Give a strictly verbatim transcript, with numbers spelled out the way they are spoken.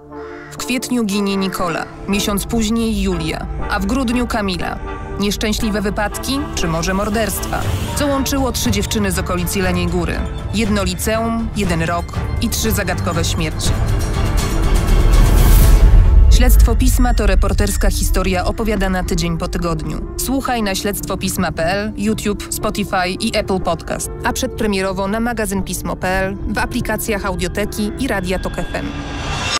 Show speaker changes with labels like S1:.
S1: W kwietniu ginie Nikola, miesiąc później Julia, a w grudniu Kamila. Nieszczęśliwe wypadki, czy może morderstwa? Co łączyło trzy dziewczyny z okolic Jeleniej Góry? Jedno liceum, jeden rok i trzy zagadkowe śmierci. Śledztwo Pisma to reporterska historia opowiadana tydzień po tygodniu. Słuchaj na śledztwo pisma kropka p l, YouTube, Spotify i Apple Podcast, a przedpremierowo na magazyn pismo kropka p l, w aplikacjach Audioteki i Radia Tok F M.